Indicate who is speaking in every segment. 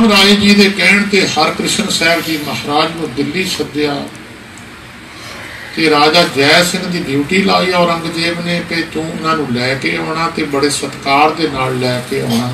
Speaker 1: राय जी के कहण ते हरकृष्ण साहब जी महाराज को दिल्ली सद्या ते राजा जय सिंह की ड्यूटी लाई औरंगजेब ने कि तू उन्होंने लैके आना ते बड़े सत्कार दे नाल लैके आना।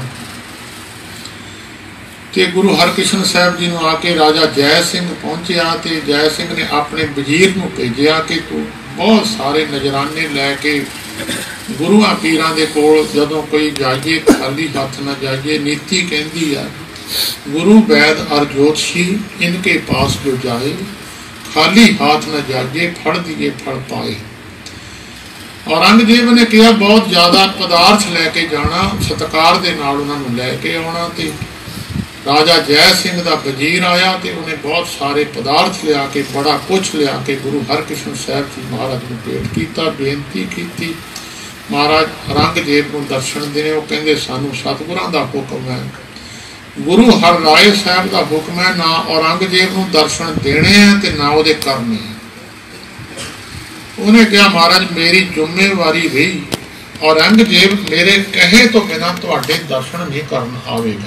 Speaker 1: ते गुरु हरकृष्ण साहब जी को आके राजा जय सिंह पहुंचया ते जय सिंह ने अपने वजीर को भेजा कि तू बहुत सारे नजराने लैके गुरुआ पीरां दे कोल जदों कोई जाइए खाली हथ न जाइए। नीति कहती है गुरु वैद और ज्योतिषी इनके पास जो जाए खाली हाथ न जाइए, फड़ दिए फड़ पाए। औरंगजेब ने कहा बहुत ज्यादा पदार्थ लैके जाना, सत्कार दे नाल उन्होंने लैके आना। ते राजा जय सिंह का वजीर आया तो उन्हें बहुत सारे पदार्थ लिया के बड़ा कुछ लिया के गुरु हरकृष्ण साहब जी महाराज को भेंट किया। बेनती की महाराज औरंगजेब को दर्शन देने, वो कहते सानू सतगुरां दा हुक्म है, गुरु हर राय साहब का हुक्म है, ना औरंगजेब को दर्शन देने हैं तो ना वो करने हैं। उन्हें कहा महाराज मेरी जिम्मेवारी रही, औरंगजेब मेरे कहे तो बिना तुहाडे दर्शन नहीं करना आवेगा।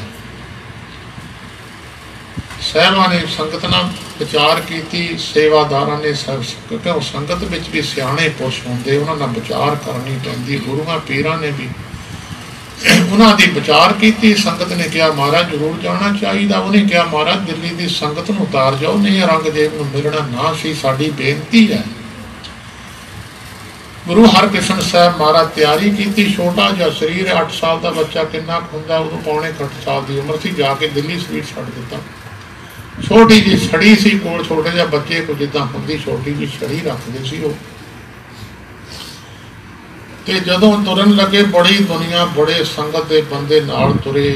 Speaker 1: साहबा ने संगत नाल विचार की, सेवादारा ने सब क्योंकि संगत विच भी सियाणे पुरुष होंदे, उन्हां नाल विचार करनी पैंदी। गुरुआं पीरां ने भी उन्हां दी विचार की। संगत ने कहा महाराज जरूर जाना चाहिए। उन्हें कहा महाराज दिल्ली की संगत नूं उतार जाओ, नहीं औरंगजेब नूं मिलना ना सी साडी बेनती है। गुरु हरकृष्ण साहब महाराज तैयारी की। छोटा जिहा शरीर, 8 साल का बच्चा किन्ना हुंदा, उदों पौने 8 साल की उम्र सी, जाके दिल्ली शरीर छड्ड दिता। छोटी जी छड़ी सी कोल, छोटे जिहा बच्चे को जिद्दां हुंदी छोटी जी छड़ी रखदे सी वो। ते जदों तुरन लगे बड़ी दुनिया बड़े संगत के बंदे नाल तुरे,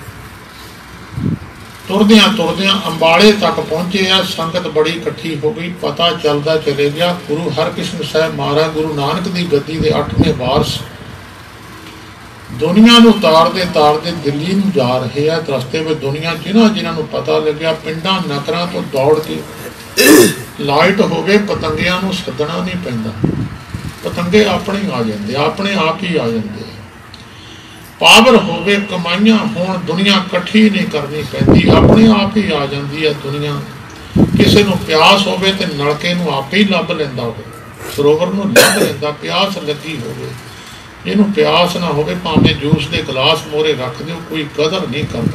Speaker 1: तुरदियां तुरदियां अंबाले तक पहुंचे आ। संगत बड़ी इकट्ठी हो गई। पता चलता चले गया गुरु हरकृष्ण साहब महाराज गुरु नानक की गद्दी के 8वें वारस दुनिया नूं तारदे दिल्ली नूं जा रहे हैं। रस्ते में दुनिया जिन्होंने पता लग्या पिंडां नगरां तो दौड़ के लाइट हो गए, पतंगियां नूं सदना नहीं पैंदा, पतंगे अपने आ जाते, अपने आप ही आ जाते। पावर हो गए, कमाइयां होण, दुनिया इकट्ठी नहीं करनी पैंदी, अपने आप ही आ जाती है दुनिया। किसी नूं प्यास हो गए तो नलके नूं आपे ही लभ लैंदा हो, सरोवर नूं लभ लैंदा। प्यास लगी हो, जिन्हों प्यास ना हो भावें जूस के गिलास मोहरे रख दो, कोई कदर नहीं करता।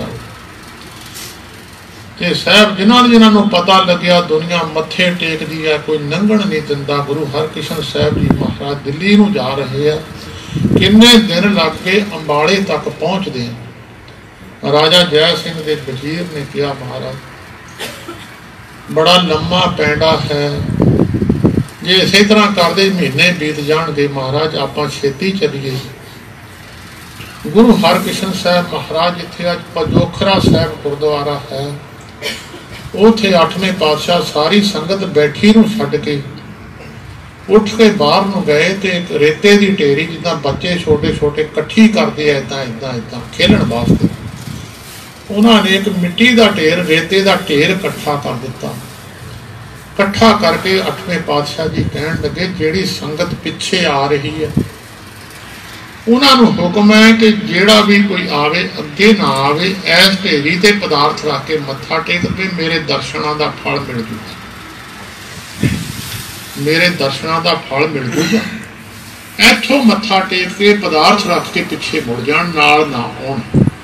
Speaker 1: ते साहब जिन्होंने पता लग्या दुनिया मत्थे टेकदी है, कोई लंघण नहीं दिंदा। गुरु हरकृष्ण साहब जी महाराज दिल्ली नूं जा रहे हैं। किन्ने दिन लग के अंबाले तक पहुँचते हैं। राजा जय सिंह के वजीर ने कहा महाराज बड़ा लम्मा पैंडा है, जे इसे तरह करते महीने बीत जाएंगे महाराज आपां छेती चलीए। गुरु हरकृष्ण साहब महाराज जिथे अज पजोखरा साहब गुरुद्वारा है, उथे 8वें पातशाह सारी संगत बैठी नूं छड्ड के उठ के बाहर नूं गए ते एक रेते की ढेरी जिद्दां बच्चे छोटे छोटे इकट्ठी करते इदां इदां इदां खेलण वास्ते, उन्होंने एक मिट्टी का ढेर रेते का ढेर इकट्ठा कर दिता। इकट्ठा करके 8वें पातशाह जी कहन लगे जिहड़ी संगत पिछे आ रही है उन्होंने हुक्म है कि जेड़ा भी कोई आवे अगे ना आवे, इस ढेरी ते पदार्थ रख के मत्था टेक दे, मेरे दर्शनां दा फल मिल जूगा, मेरे दर्शनां दा फल मिल जूगा। इथों मत्था टेक के पदार्थ रख के पिछे मुड़ जाण, नाल ना आउण।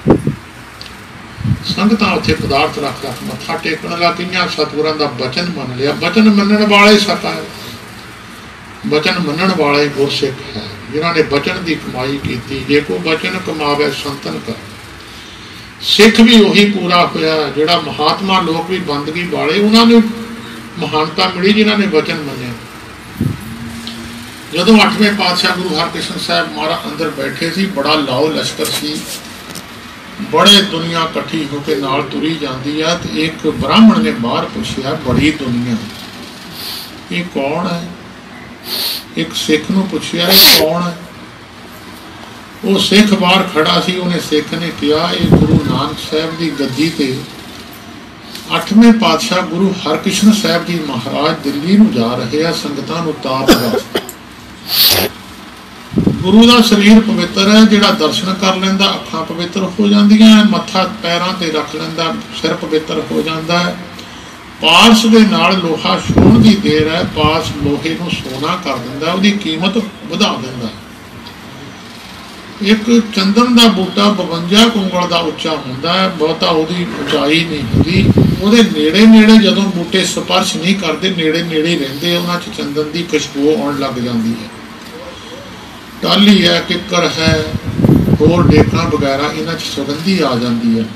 Speaker 1: संगतां उत्थे पदार्थ रख रख मत्था टेकण लग गईयां, सतगुरां दा वचन मन लिया। वचन मनण वाले सत है, वचन मनण वाले गुरसिख है, जिन्होंने वचन की कमाई की। जे को वचन कमावे संतन कर, सिख भी उही पूरा होया जिहड़ा महात्मा लोग भी बंदगी वाले, उन्होंने महानता मिली जिन्होंने वचन मनिया। जदों 8वें पातशाह गुरु हरकृष्ण साहब महाराज अंदर बैठे सी, बड़ा लाओ लश्कर सी, बड़े दुनिया इकट्ठी होकर नाल तुरी जाती है। तो एक ब्राह्मण ने बाहर पूछा बड़ी दुनिया ये कौन है, एक सिख नूं पूछया ये कौन है। वो सिख बाहर खड़ा सी, उन्हें सिख ने कहा ये गुरु नानक साहब की गद्दी ते 8वें पातशाह गुरु हरकृष्ण साहब जी महाराज दिल्ली नूं जा रहे हैं संगतां नूं तारन वास्ते। गुरु का शरीर पवित्र है, जिहड़ा दर्शन कर लैंदा अखां पवित्र हो जांदियां, मत्था पैरां ते रख लैंदा सिर पवित्र हो जाता है। पारस दे नाल लोहा छूण दी देर है, पारस लोहे नूं सोना कर दिंदा, उहदी कीमत वधा दिंदा। एक चंदन का बूटा 52 कुंगल का उच्चा हुंदा है, बहुता उहदी उचाई नहीं हुंदी, उहदे नेड़े नेड़े जदों बूटे स्पर्श नहीं करते, नेड़े नेड़े रहिंदे, उन्हां च चंदन की खुशबू आउण लग जाती है। टाली है, किकर है, होर डेकां वगैरह इन्हां च सुगंधी आ जाती है।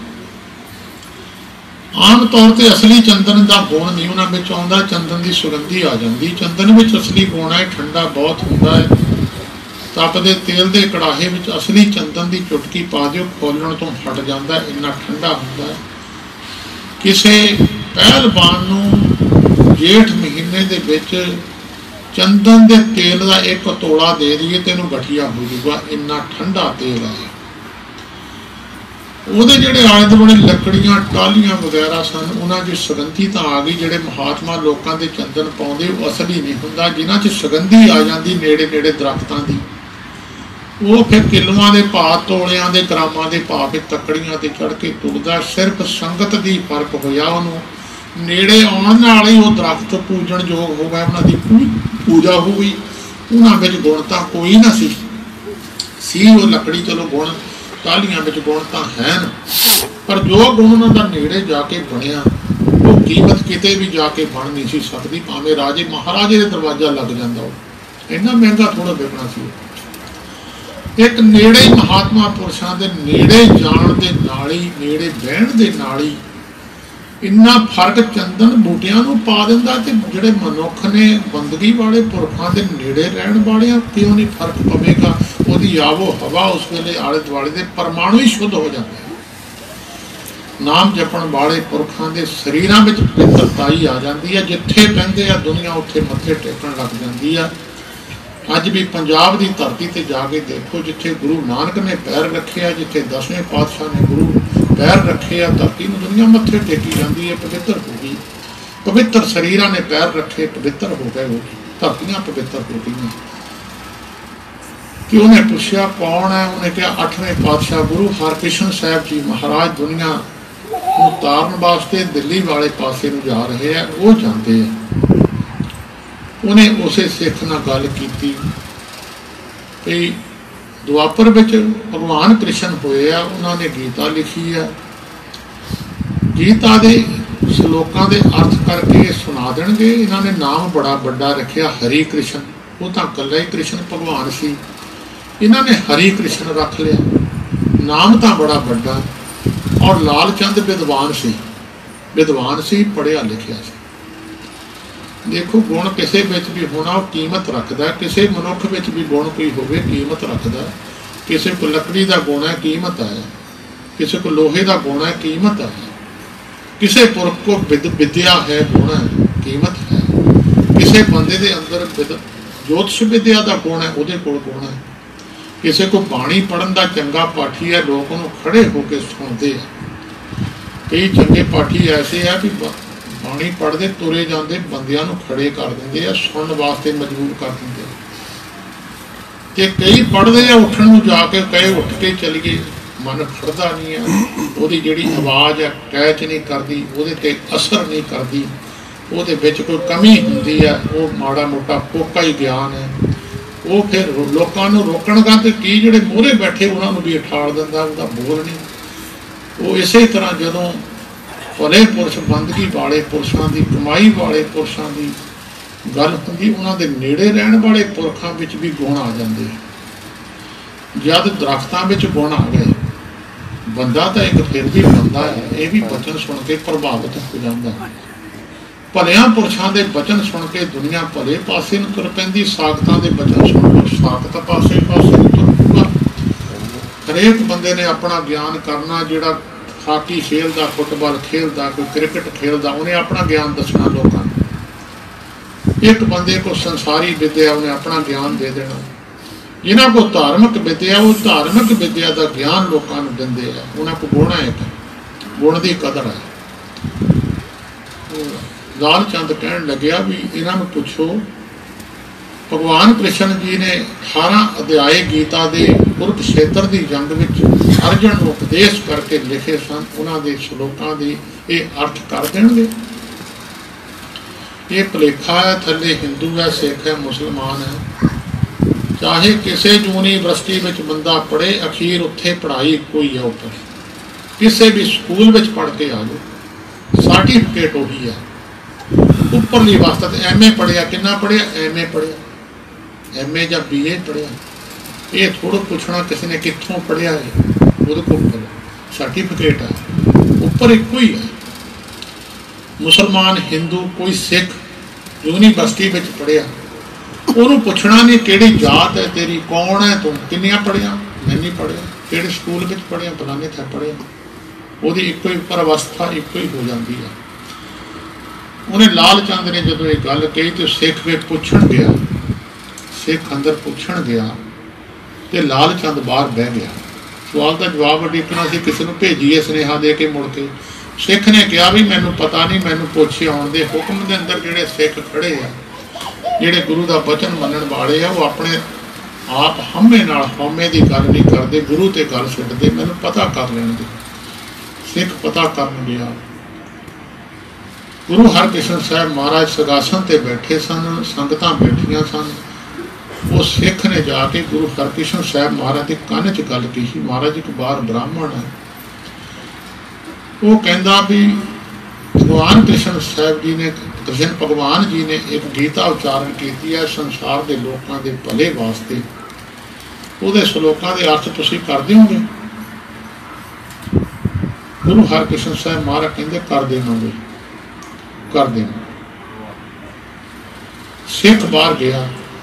Speaker 1: आम तौर पर असली चंदन का गुण नहीं उन्होंने आता, चंदन की सुगंधी आ जाती। चंदन में असली गुण है ठंडा बहुत होंदा है। तपदे तेल के कड़ाहे में असली चंदन की चुटकी पा दिओ, खोलण तो हट जाता, इन्ना ठंडा होंदा है। किसी पहलवान नूं जेठ महीने दे विच चंदन के तेल का एक तोड़ा दे दईए तो इहनूं गठिया हो जाऊगा, इन्ना ठंडा तेल है। ਉਹਦੇ ਜਿਹੜੇ ਆਲੇ ਦੁਆਲੇ ਲੱਕੜੀਆਂ ਟਾਹਲੀਆਂ ਵਗੈਰਾ ਸਨ, ਉਹਨਾਂ 'ਚ ਸੁਗੰਧੀ ਤਾਂ ਆ ਗਈ। ਜਿਹੜੇ ਮਹਾਤਮਾ ਲੋਕਾਂ ਦੇ ਚੰਦਨ ਪਾਉਂਦੇ ਉਹ ਅਸਲੀ ਨਹੀਂ ਹੁੰਦਾ, ਜਿਨ੍ਹਾਂ 'ਚ ਸੁਗੰਧੀ ਆ ਜਾਂਦੀ ਨੇੜੇ ਨੇੜੇ ਦਰਖਤਾਂ ਦੀ, ਉਹ ਫਿਰ ਕਿਲੋਆਂ ਦੇ ਭਾਅ, ਤੋਲਿਆਂ ਦੇ, ਗ੍ਰਾਮਾਂ ਦੇ ਭਾਅ ਕੇ ਤੱਕੜੀਆਂ ਤੇ ਚੜ੍ਹ ਕੇ ਤੁਰਦਾ। ਸਿਰਫ ਸੰਗਤ ਦੀ ਫਰਕ ਹੋਇਆ, ਉਹਨੂੰ ਨੇੜੇ ਆਉਣ ਨਾਲ ਹੀ ਉਹ ਦਰਖਤ ਪੂਜਣ ਯੋਗ ਹੋ ਗਏ, ਉਹਨਾਂ ਦੀ ਪੂਜਾ ਹੋ ਗਈ। ਉਹਨਾਂ ਵਿੱਚ ਗੁਣ ਤਾਂ ਕੋਈ ਨਾ ਸੀ ਉਹ ਲੱਕੜੀ, ਚਲੋ ਗੁਣ टालियां में गुण तो है न, पर जो गुण उन्होंने नेड़े जाके बनया वो कीमत किते भी जाके बन नहीं सी सकती, भावें राजे महाराजे का दरवाजा लग जाता, इन्ना महंगा थोड़ा बिकना सी। एक नेड़े महात्मा पुरुषों के नेड़े जाण दे नाल ही, नेड़े बहण दे नाल ही इन्ना फर्क चंदन बूटियां नूं पा दिंदा। ते जिहड़े मनुख ने बंदगी वाले पुरखां दे नेड़े रहण वालियां क्यों नहीं फर्क पवेगा? ਉਹਦੀ ਆਵੋ ਹਵਾ ਉਸ ਵੇਲੇ ਆਲੇ ਦੁਆਲੇ ਦੇ ਪਰਮਾਣੂ ਹੀ ਸ਼ੁੱਧ ਹੋ ਜਾਂਦੇ ਹਨ। ਨਾਮ ਜਪਣ ਵਾਲੇ ਪੁਰਖਾਂ ਦੇ ਸਰੀਰਾਂ ਵਿੱਚ ਪਵਿੱਤਰਤਾ ਹੀ ਆ ਜਾਂਦੀ ਹੈ। ਜਿੱਥੇ ਪੈਂਦੇ ਆ ਦੁਨੀਆ ਉੱਥੇ ਮੱਥੇ ਟੇਕਣ ਲੱਗ ਜਾਂਦੀ ਆ। ਅੱਜ ਵੀ ਪੰਜਾਬ ਦੀ ਧਰਤੀ ਤੇ ਜਾ ਕੇ ਦੇਖੋ, ਜਿੱਥੇ ਗੁਰੂ ਨਾਨਕ ਨੇ ਪੈਰ ਰੱਖਿਆ, ਜਿੱਥੇ 10ਵੇਂ ਪਾਤਸ਼ਾਹ ਨੇ ਗੁਰੂ ਪੈਰ ਰੱਖੇ ਆ, ਧਰਤੀ ਨੂੰ ਦੁਨੀਆ ਮੱਥੇ ਟੇਕੀ ਜਾਂਦੀ ਹੈ, ਪਵਿੱਤਰ ਹੋ ਗਈ। ਪਵਿੱਤਰ ਸਰੀਰਾਂ ਨੇ ਪੈਰ ਰੱਖੇ, ਪਵਿੱਤਰ ਹੋ ਗਏ, ਧਰਤੀਆਂ ਪਵਿੱਤਰ ਹੋ ਗਈਆਂ। कि उन्हें पूछा कौन है, उन्हें कहा 8वें पातशाह गुरु हरकृष्ण साहब जी महाराज दुनिया को तारन वास्ते दिल्ली वाले पासे जा रहे हैं, वो जानते हैं। उन्हें उस सिख नाल गल की कि दुआपर विच भगवान कृष्ण होए आ, उन्होंने गीता लिखी है, गीता के श्लोकों के अर्थ करके सुना देंगे। इन्होंने नाम बड़ा बड़ा रखा हरि कृष्ण, वो तो कल्ला ही कृष्ण भगवान सी, इन्होंने हरि कृष्ण रख लिया, नाम तो बड़ा बड़ा। और लाल चंद विद्वान सी, पढ़िया लिखिया सी। देखो गुण किसी विच भी होना वो कीमत रखता, किसी मनुख विच भी गुण कोई होवे कीमत रखता। किसी को लकड़ी का गुण है कीमत है, किसी को लोहे का गुण है कीमत है, किसी पुरख को विद्या है गुण है कीमत है, किसी बंदे के अंदर ज्योतिष विद्या का गुण है उहदे कोल गुण है, किसी को बाणी पढ़न का चंगा पाठी है, लोग उन्होंने खड़े होकर सुनते हैं। कई चंगे पाठी ऐसे है भी बाणी पढ़ते तुरे जाते बंदियां नूं खड़े कर देंगे, सुनने वास्ते मजबूर कर देंगे। ते कई पढ़ते हैं उठन नूं जाके कहे उठ के चलिए, मन खड़दा नहीं है, उहदी जिहड़ी आवाज़ है कैच नहीं करती, उहदे ते असर नहीं करती, उहदे विच कोई कमी हुंदी है, वो माड़ा मोटा फोका ही ज्ञान है। वो फिर लोगों को रोकणगा तो की जोड़े मोहरे बैठे उन्होंने भी अठाड़ दिता, उसका बोल नहीं। वो इस तरह जदों भले पुरुष बंदगी वाले पुरुषों की, कमाई वाले पुरुषों की गल होंगी, उन्होंने नेड़े रहने वाले पुरखों में भी गुण आ जाते हैं। जब दरख्तों में गुण आ गए, बंदा तो एक फिर भी बंदा है, ये भी वचन सुन के प्रभावित हो जाता है। भलिया पुरुषों के वचन सुन के दुनिया भले पासे तुर पैंदी, सागतां दे वचन सुन लो सागत पासे पासे तुर पऊगा। हरेक बंदे ने अपना ज्ञान करना, जिहड़ा हाकी खेलदा, फुटबॉल खेलदा, कोई क्रिकेट खेलदा, उन्हें अपना ज्ञान दसना लोगों को। एक बंदे को संसारी विद्या उन्हें अपना ज्ञान दे देना। जिन्हों को धार्मिक विद्या वो धार्मिक विद्या का ज्ञान लोगों को देंगे है, उन्होंने को गुण है, गुण की कदर है। लाल चंद कहन लग्या भी इन्हों पूछो भगवान कृष्ण जी ने 18 अध्याय गीता के कुरुक्षेत्र की जंग विच अर्जुन को उपदेश करके लिखे सन। उन्होंने श्लोकों के ये अर्थ कर देंगे। ये भुलेखा है, थले हिंदू है, सिख है, मुसलमान है, चाहे किसी यूनीवर्सिटी में बंदा पढ़े, अखीर उत्थे पढ़ाई कोई है उपर, किसी भी स्कूल में पढ़ के आ जाओ, सर्टिफिकेट उही है। उपरली वास्ता तो MA पढ़िया, कितना पढ़िया, MA पढ़िया, MA या BA पढ़िया, ये थोड़ा पूछना किसी ने कितों पढ़िया है, वो को सर्टिफिकेट है, उपर एक ही है। मुसलमान, हिंदू, कोई सिख यूनीवर्सिटी में पढ़िया, उन्होंने पूछना नहीं किहड़ी जात है तेरी, कौन है तू, किन्नियां पढ़िया, मैं नहीं पढ़िया, किहड़े स्कूल में पढ़िया, फलाने थे पढ़िया, वो एक ही पर अवस्था एक ही हो जाती है। उन्हें लाल चंद ने जो ये गल कही तो सिख वे पूछण गया, सिख अंदर पूछण गया तो लाल चंद बाहर बह गया। सवाल का जवाब उਡੀਕਣਾ ਸੀ, किसी को भेजीए सुनेहा दे के मुड़ के। सिख ने कहा भी मैनू पता नहीं, मैनू पुछे आउण दे। हुक्म के अंदर जिहड़े सिख खड़े आ, जिहड़े गुरु का वचन मनण वाले आ, वो अपने आप हमे नाल हौमे की गल नहीं करते, गुरु ते गल छड्डदे, मैनू पता कर लैण दे। सिख पता करन गया। गुरु हरकृष्ण साहब महाराज सगासन ते बैठे सन, संगतां बैठियां सन। वो सिख ने जाके गुरु हरकृष्ण साहब महाराज के कान च गल की। महाराज एक बार ब्राह्मण है, वो कहता भी भगवान कृष्ण साहब जी ने, कृष्ण भगवान जी ने एक गीता उच्चारण की है संसार के लोगों के भले वास्ते, वो श्लोकों के अर्थ तुसीं कर दोगे? गुरु हरकृष्ण साहब महाराज कहते कर देवांगे, कर देना। सिख बाहर गया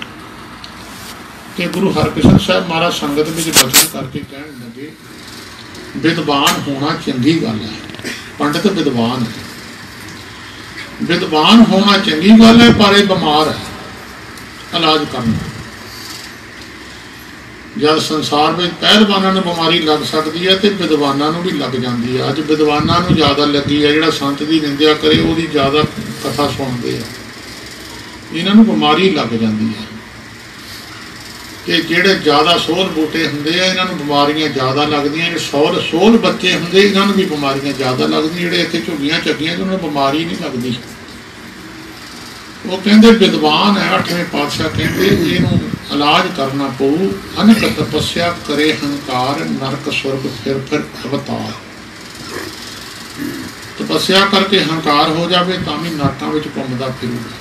Speaker 1: कि गुरु हरकृष्ण साहब महाराज संगत में बचन करके कहने लगे, विद्वान होना चंगी गल है, पंडित विद्वान है, विद्वान होना चंगी गल है, पर यह बीमार है, इलाज करना। जब संसार में पहलवानों को बीमारी लग सकती है तो विद्वानों भी लग जाती है। अज विद्वानों को ज़्यादा लगी है, जो संत की निंदा करे वो ज़्यादा कथा सुनते हैं, इन्हों बीमारी लग जाती है। कि जोड़े ज़्यादा सोल बूटे होंगे इन्हों बीमारियां ज़्यादा लगदियां, जो सोल बच्चे होंगे इन्हों भी बीमारियां ज़्यादा लगदियां, जोड़े इतने झुग्गियां चग्गियां उन्होंने बीमारी नहीं लगती। वो कहते विद्वान है, 8वें पातशाह कहते इनू इलाज करना पऊ, अनक तपस्या करे हंकार, नरक स्वर्ग फिर अवतार। तपस्या करके हंकार हो जाए तो भी नरकों में घूमता फिरूगा।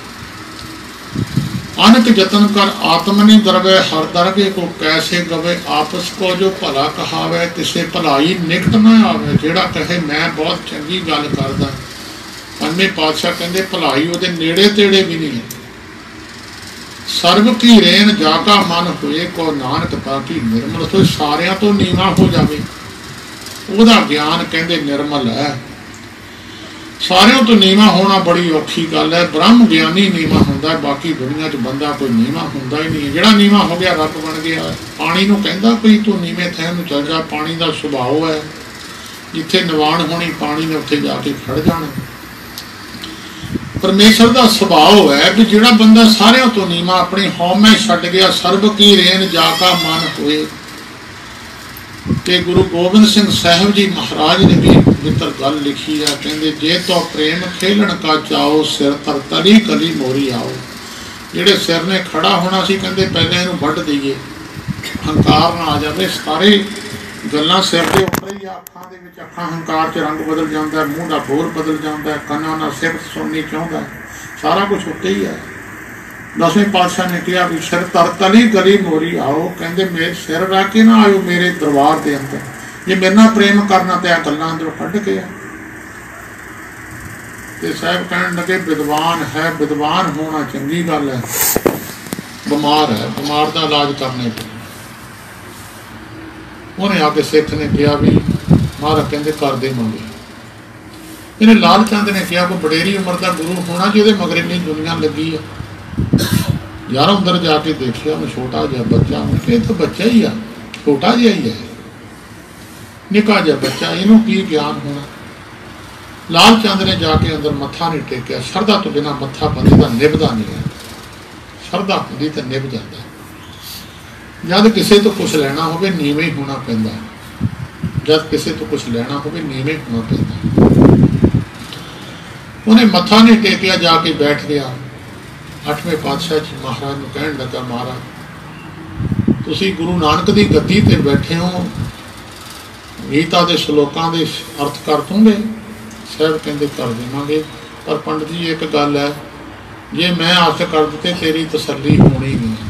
Speaker 1: अनक जतन कर आत्मनि दरवे, हर दरगे को कैसे गवे, आपस को जो भला कहावे, किसे भलाई निकट न आवे। जेड़ा कहे मैं बहुत चंगी गल करदा, 5वें पातशाह कहते भलाई वो नेड़े तेड़े भी नहीं है। सर्व की रेन जाका मन होए, को नानक ताकि निर्मल तो सारियां तो नीवा हो जाए। वह ज्ञान कहते निर्मल है, सारियों तो नीवा होना बड़ी औखी गल है। ब्रह्म ज्ञानी नीवा होंदा, बाकी दुनिया च बंदा कोई नीवा होंदा ही नहीं। जिहड़ा नीवा हो गया रब बन गया। पानी नूं कहंदा कोई तू नीवें थैं नूं चल जा, पानी का सुभाव है, जिथे निवाण होनी पानी ने उत्थे जाके खड़ जाना। परमेश्वर का सुभाव है भी जिहड़ा बंदा सारियां तो नीवा अपनी हौमे छड्ड गया। सर्व की रेन जाका मन होए। कि गुरु गोबिंद सिंह साहब जी महाराज ने भी मित्र गल लिखी है, कहते जे तो प्रेम खेलन का चाओ, सिर तर तली कली मोरी आओ। जिहड़े सिर ने खड़ा होना सी कहते पहले इनू वढ़ दईए, हंकार ना आ जाए। सारे गल्लां सिर के उपर ही, अखां दे विच अखां हंकार च रंग बदल जाता है, मूँह का बोर बदल जाता है, कन्नां नाल सिफत सुननी चाहुंदा है, सारा कुछ उत्ते ही है। 10वें पातशाह ने कहा भी सिर तर तली गली मोरी आओ। कहते मेरे सिर रख के ना आयो मेरे दरबार के अंदर, जे मेरे नाल प्रेम करना तो गल्लां अंदरों कढ़ के आ। ते साहब कहने लगे विद्वान है, विद्वान होना चंगी गल है, बीमार है, बीमार का इलाज करने पे। उन्हें आके सिख ने कहा भी महाराज कहते कर देवांगे। इन्हें लाल चंद ने कहा कोई वडेरी उम्र का गुरु होना जिहदे मगर इन्नी दुनिया लगी है। यार अंदर जाके देखिया मैं छोटा जहा बच्चा हूँ कि तो बच्चा ही है, छोटा जहा ही है, निका जहा बच्चा, इनू की ज्ञान होना। लाल चंद ने जाके अंदर मत्था नहीं टेकिया। शरदा तो बिना मत्था बंदे का निभदा नहीं है। ਸ਼ਰਧਾ ਹੁੰਦੀ ਤਾਂ ਨਿਭ ਜਾਂਦਾ। जब किसी तो कुछ लेना हो नीवें होना पैंदा, जब किसी तो कुछ लेना हो नीवें होना पैंदा। उन्हें मत्था नहीं टेकिया, जाके बैठ गया। 8वें पातशाह जी महाराज को कहन लगा, महाराज तुसी गुरु नानक की गद्दी ते बैठे हो, गीता के श्लोकों के अर्थ कर दूंगे? साहब कहते कर देवांगे, पर पंडित जी एक गल है, जे मैं अर्थ कर दिते तेरी तसल्ली होनी नहीं।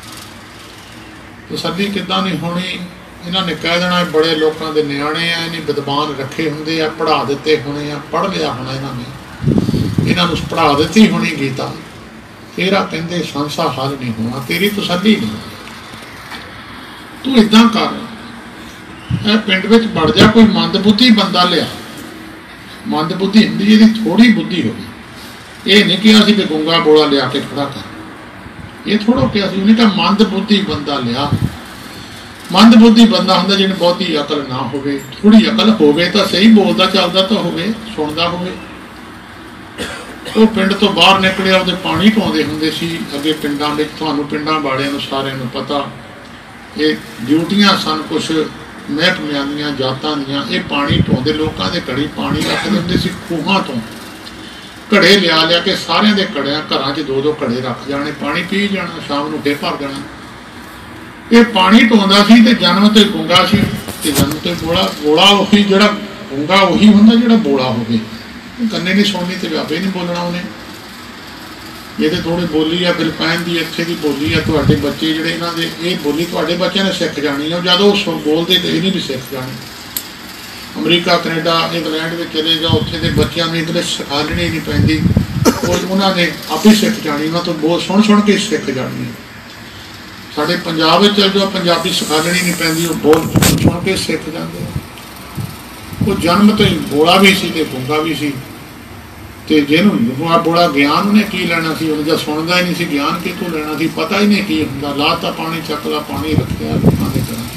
Speaker 1: तसल्ली किदां नहीं होनी? इन्होंने कह देना बड़े लोगों के नियाणे आ, इन्हें विद्वान रखे होंगे आ, पढ़ा दिते होने आ, पढ़ लिया होना इन्होंने, इन्हों पढ़ा दी होनी गीता, तेरा कहते संसा हल नहीं होना, तेरी तसल्ली नहीं। तू इदां कर, पिंड विच बढ़ जा, कोई मंदबुद्धि बंदा लिया। मंदबुद्धि होंगी जी थोड़ी बुद्धि हो, ये नहीं किया भी गूंगा बोला लिया के खड़ा कर, ये थोड़ा क्या सी, उन्हें कहा मंदबुद्धि बंदा लिया। मंदबुद्धि बंदा होंदा जिन्हें बहुती अकल ना हो, थोड़ी अकल होवे तो सही, बोलता चलता तो होवे, सुनता होवे। वो पिंड तो बाहर निकलिया, उहदे पानी ढोंदे हुंदे सी अगे पिंडां विच। तुहानूं पिंडां वालिआं नूं सारिआं नूं पता, ये ड्यूटियां सन कुछ महकमिਆਂ ਦੀਆਂ जातां ਦੀਆਂ, ये पानी ढोंदे लोकां दे घड़ी पानी रखदे हुंदे सी खूहां तो, घड़े लिया लिया के सारिਆਂ ਦੇ ਘੜਿਆਂ घरां 'ਚ 2-2 घड़े रख जाने, पानी पी जाना, शाम ਨੂੰ फिर भर देना। ये पानी ढोंदा सी ते जन्म तो गूंगा सी, ते जन्म तो बोला, बोला उही जिहड़ा गूंगा उही हुंदा जिहड़ा बोला होवे। कन्ने नहीं सुननी ते आपे नहीं बोलना उन्हें। ये तो थोड़ी बोली है फिलिपाइन की, इत्थे की बोली है, तुहाडे बच्चे जिहड़े इन्हां दे ये बोली तुहाडे बच्चों ने सिख जानी है, जद वो बोलते तो इन्हें भी सिख जानी। अमरीका कनेडा इंग्लैंड में चले जाओ, उत्थे दे बच्चों में इंग्लिश सिखानी नहीं पैंदी, उन्होंने आप ही सिख जानी, उन्होंने तो बोल सुन सुन के सिख जानी है। साडे पंजाब में चल जाओ, पंजाबी सिखानी नहीं पैंदी, वो बोल सुन के सिख जाते। वो जन्म तो ही बोला भी सी ते गूंगा भी सी, ते जिन्होंने बोला ज्ञान उन्हें की लेना सी, उन्हें सुनता ही नहीं सी, ज्ञान कितों लेना सी, पता ही नहीं की हुंदा। लाता पानी चकला पानी रखिया लोगों के घर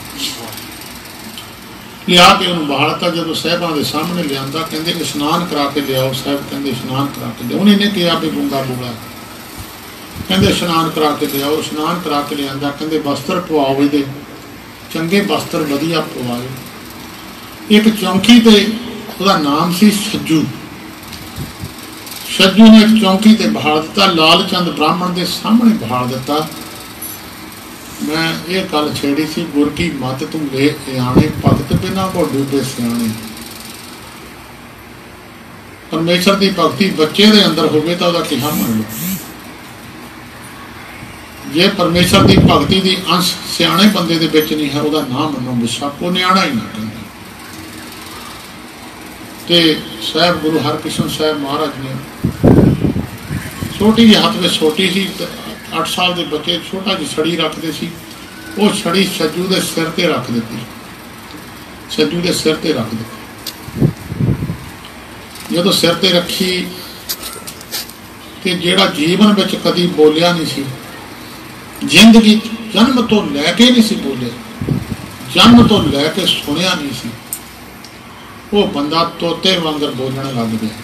Speaker 1: लिया के उन्होंने बहालता, जो साहिबां के सामने लिया, कहते स्नान करा के लियाओ। साहब कहते स्नान करा के लिया, उन्हें नहीं कहा भी गूंगा बोला, कहते स्नान करा के लियाओ। स्नान करा के लिया, कहते वस्त्र पवाओ, ये चंगे वस्त्र वधिया पवाए। एक चौंकी ते उसका नाम सी सज्जू, सज्जू ने एक चौंकी ते बहाल दिता, लाल चंद ब्राह्मण के सामने बहाल दिता। मैं ये गल छेड़ी सी, गुर की मत तुम ले आने, भगत बिना को डूबे सियाने। परमेश्वर की भगती बच्चे के अंदर होवे तो उसका कहा मान लो, जे परमेश्वर की भगती की अंश सियाने बंदे दे विच नहीं है, उसका नाम मनो विशाखो न्याणा ही ना कहना। ते साहब गुरु हरकृष्ण साहब महाराज ने छोटी जी हाथ में छोटी सी 8 साल के बच्चे छोटा जी छड़ी रखते सी, वो छड़ी सज्जू के सिर ते रख दी, सज्जू के सिर ते रख दी। जो सिर ते रखी ते जेड़ा जीवन में कभी बोलिया नहीं सी, जिंदगी जन्म तो लैके नहीं सी बोले, जन्म तो लैके सुनिया नहीं सी, वो बंदा तोते वांगर बोलने लग गया।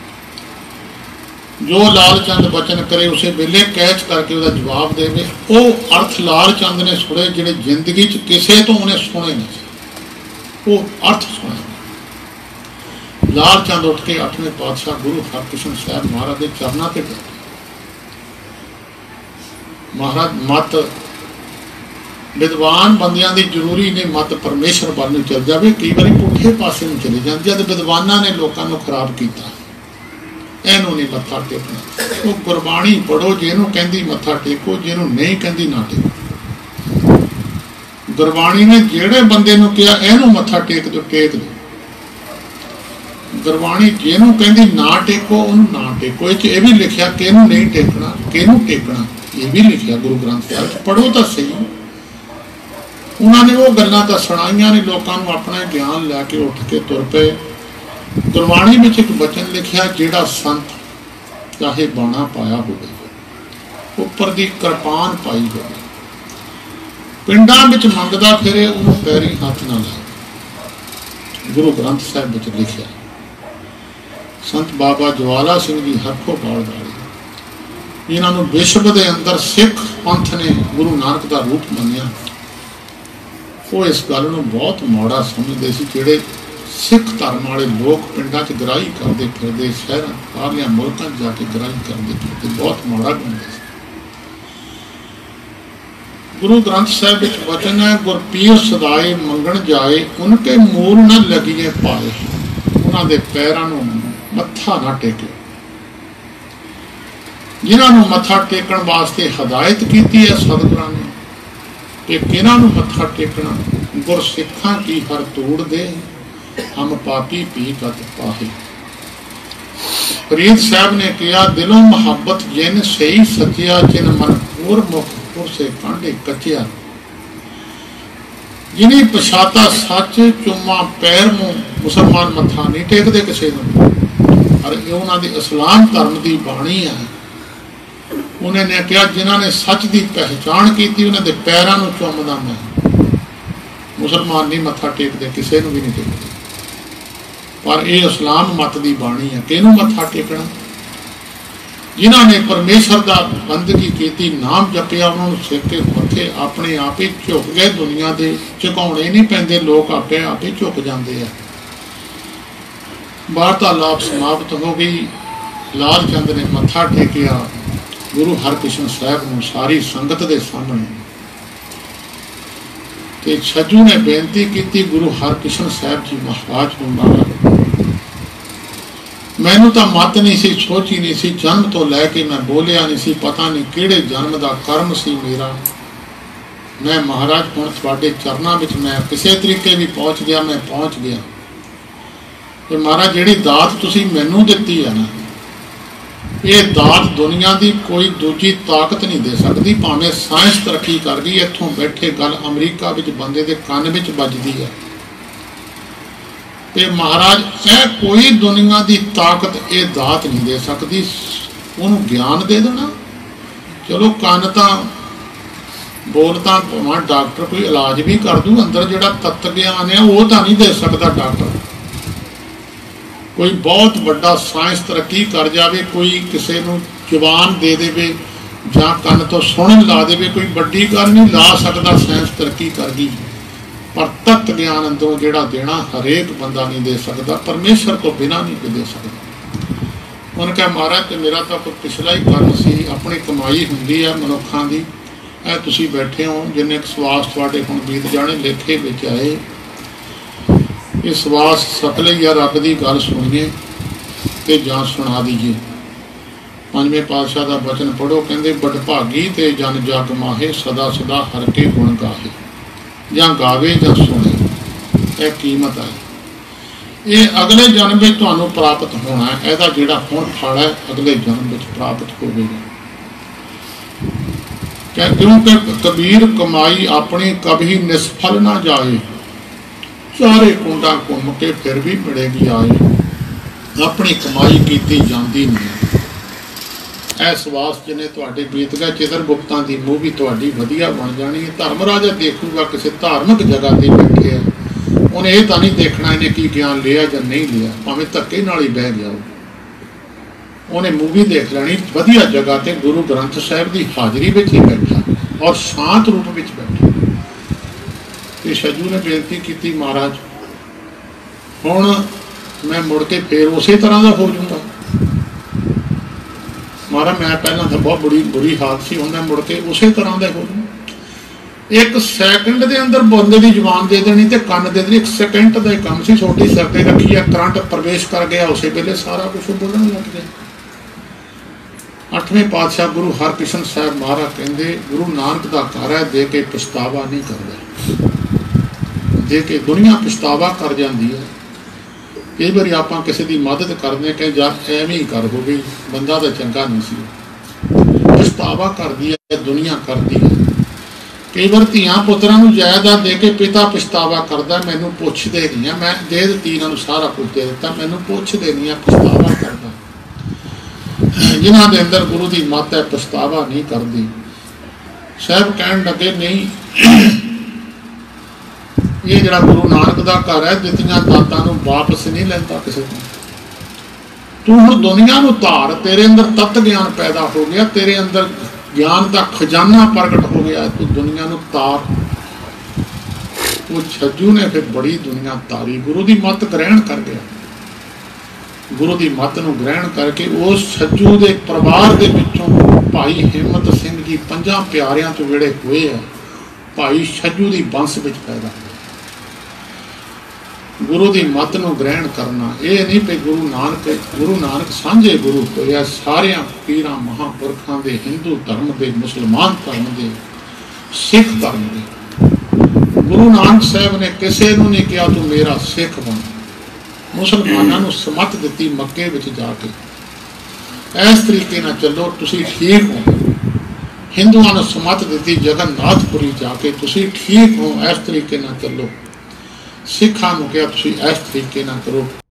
Speaker 1: जो लाल चंद बचन करे उसे वेले कैच करके उसका जवाब देवे, वो अर्थ लाल चंद ने सुने जिहड़े जिंदगी च किसे तो उन्हें सुने नहीं, वो अर्थ सुने। लाल चंद उठ के 8वें पातशाह गुरु हरकृष्ण साहब महाराज के चरणों से गए। महाराज मत विद्वान बंदियां दी जरूरी नहीं, मत परमेश्वर वाल नूं चल जाए, कई बार पुठे पासे नूं चली जाती। जब विद्वानां ने लोगों को खराब किया, इहनूं नहीं मत्था टेकना। वो गुरबाणी पढ़ो, जिहनूं कहंदी मत्था टेको, जिहनूं नहीं कहंदी ना टेको। गुरबाणी ने जिहड़े बंदे नूं कहा इहनूं मत्था टेक दो, टेक दो। गुरबाणी जिहनूं कहंदी ना टेको, उहनूं ना टेको। ये भी लिखिया कि इहनूं नहीं टेकना, किहनूं टेकना, ये भी लिखिया गुरु ग्रंथ साहिब। पढ़ो तो सही। उन्होंने वो गल्लां तां सुणाइयां ने, लोगों को अपना ज्ञान लैके उठ के तुर पे। गुरबाणी में एक वचन लिखिया, जिहड़ा संत चाहे बाणा पाया हो, उपर की कृपान पाई हो, पिंडां विच मंगदा फिरे, उन्होंने पैरी हाथ ना लाए। गुरु ग्रंथ साहिब विच लिखिया। संत बाबा ज्वाला सिंह जी हरखो बाल वाले इन्हां नूं विश्व के अंदर सिख पंथ ने गुरु नानक का रूप मन्निया। वो इस गल नूं बहुत माड़ा समझते सी। जिहड़े सिख धर्म वाले लोग पिंडां च गराही करते फिरदे, शहरां बाहरलियां मुल्कां च जाके गराही करते फिरदे, बहुत माड़ा बनते सी। गुरु ग्रंथ साहिब विच वचन है, गुरपीर सदाए मंगण जाए, उनके मूल न लगिए पाए, उन्हां दे पैरां नूं मत्था ना टेके। जिन्हां नूं मत्था टेकण वास्ते हदायत कीती है सतगुरां ने, कि किन्हां नूं मत्था टेकना, गुरसिखां की हर तूड़ दे, हम पापी पी कत पाहे। फरीद साहब ने कहा, दिलों मुहब्बत जिन सही सचिया, जिन मन पूर मुख से कांडे कचिया। जिन्हें पछाता सच चुम्मा पैर मुंह, मुसलमान मत्था नहीं टेकते किसी को। और ये उन्होंने इस्लाम धर्म की बाणी है। उन्होंने कहा, जिन्होंने सच की पहचान की उन्होंने पैरों को चुमदा मैं। मुसलमान नहीं मत्था टेकते, किसी को भी नहीं टेकते। पर यह इस्लाम मत की बाणी है। किहनूं मत्था टेकना? जिन्होंने परमेश्वर का बंदगी की, नाम जपिया, उन्होंने सिर के मत्थे अपने आप ही झुक गए। दुनिया के झुकाने नहीं पैंदे, लोग आपे आप ही झुक जाते हैं। वार्तालाप समाप्त हो गई। लाल चंद ने मत्था टेकिया गुरु हरकृष्ण साहब नूं सारी संगत के सामने। ते छज्जू ने बेनती की, गुरु हरकृष्ण साहब जी महाराज को महाराज, मैनू तो मत नहीं सी, सोच ही नहीं सी, जन्म तो लैके मैं बोलिया नहीं सी, पता नहीं किहड़े जन्म का कर्म सी मेरा। मैं महाराज हुण तुहाडे चरनां विच मैं किसी तरीके भी पहुँच गया, मैं पहुँच गया। तो महाराज जिहड़ी दात तुसीं मैनू दित्ती है ना, ये दात दुनिया की कोई दूजी ताकत नहीं दे सकती। भावें साइंस तरक्की कर गई, इत्थों बैठे गल अमरीका विच बंदे दे कान विच वजदी है। ते महाराज यह कोई दुनिया की ताकत ये दात नहीं दे सकती। उन्होंने ज्ञान दे देना, चलो कान तो बोलता भावें डॉक्टर कोई इलाज भी कर दूँ, अंदर जिहड़ा तत्त ज्ञान है वो तो नहीं दे सकता डॉक्टर। कोई बहुत बड़ा साइंस तरक्की कर जाए, कोई किसी को जबान दे दे जां कन तो सुनन ला दे, कोई बड़ी गल नहीं, ला सकता, साइंस तरक्की कर गई। पर तत्त ज्ञान अंदरों जिहड़ा देना हरेक बंदा नहीं दे सकता, परमेश्वर को बिना नहीं कोई दे सकता। उन्होंने कहा, महाराज तो मेरा तो कोई पिछला ही कर्म सी, अपनी कमाई होंगी है मनुखों की। ऐ तुसीं बैठे हो, जिन्ने सवास तुहाडे हुण बीत जाने, लेखे विच आए। ये सवास सकले या रब की गल सुनिए तो जां सुना दीजिए। पंजवें पातशाह का वचन पढ़ो, कहते बड़भागी ते जन जग माहे, सदा सदा हर के गुण गाहे। जां गावे जां सुने, यह कीमत है। ये अगले जन्म में तुहानूं प्राप्त होना है। यदा जिहड़ा हुण फल है अगले जन्म में प्राप्त होवेगा। क्योंकि कबीर कमाई अपनी कभी निष्फल ना जाए, चारे कुंडा घूम के फिर भी मिलेगी आए। अपनी कमाई की जाती नहीं। एहसास जिन्हें तुहाडे बीत गए, चित्रगुप्तां की मूवी तुहाडी वधिया बन जानी है। धर्म राजा देखूगा किसी धार्मिक जगह पर बैठे है, उन्हें यह तो नहीं देखना इन्हें की ज्ञान लिया या नहीं लिया, भावें धक्के नाल ही बह गया। उन्हें मूवी देख लेनी वधिया जगह पर, गुरु ग्रंथ साहिब की हाजरी में ही बैठा और शांत रूप में बैठा। तो छज्जू ने बेनती की, महाराज हुण मैं मुड़ के फिर उस तरह का हो जाऊँगा। महाराज मैं पहला तो बहुत बुरी हालत सी, हुण मैं मुड़ के उस तरह का हो जाऊँगा। एक सैकंड के अंदर बंदे की जबान दे देनी तो कन दे देनी, एक सेकंड का ही काम सी। छोटी सिर पर रखी है, करंट प्रवेश कर गया, उस वेले सारा कुछ बोलने लग गया। 8वें पातशाह गुरु हरकृष्ण साहब महाराज कहते, गुरु नानक का घर है, दे के पछतावा नहीं करता। दे के दुनिया पछतावा कर जाती है। कई बार आप किसी की मदद करते कहीं जब एवं ही कर हो गई, बंदा तो चंगा नहीं सी, पछतावा करती है, दुनिया करती है। कई बार धियां पुत्रां नूं जायदाद दे के पिता पछतावा करता, मैनू पुछदे नहीं है, मैं दे दी इन्होंने सारा कुछ दे दिता, मैनू पुछदे नहीं है, पछतावा करता। जिन्हां दे अंदर गुरु की मत है, पछतावा नहीं करती। साहब कहन लगे, नहीं ये जिहड़ा गुरु नानक का घर है, दित्तियां दातां नूं वापस नहीं लैंदा किसी को। तू हुण दुनिया नूं धार, तेरे अंदर तत्त ज्ञान पैदा हो गया, तेरे अंदर ज्ञान का खजाना प्रगट हो गया, तू दुनिया नूं तार। वो छज्जू ने फिर बड़ी दुनिया तारी, गुरु की मत ग्रहण कर गया। गुरु की मत नूं ग्रहण करके उस छज्जू के परिवार के विचों भाई हिम्मत सिंह जी 5 प्यारियां तो जिहड़े हुए है, भाई छज्जू की वंश विच पैदा हुए। गुरु की मत नूं ग्रहण करना ये नहीं कि गुरु नानक सांझे गुरु होया सारियां पीरां महापुरखां दे, हिंदू धर्म के, मुसलमान धर्म के, सिख धर्म के। गुरु नानक साहब ने किसी नूं नहीं कहा तू मेरा सिख बन। मुसलमानों नूं समत दिती मक्के विच जाके, इस तरीके नाल चलो तुसीं ठीक हो। हिंदुआं नूं समत दिती जगन्नाथपुरी जाके, तुसीं ठीक हो, इस तरीके नाल चलो। सिखां नूं कहा तुसीं इस तरीके नाल करो।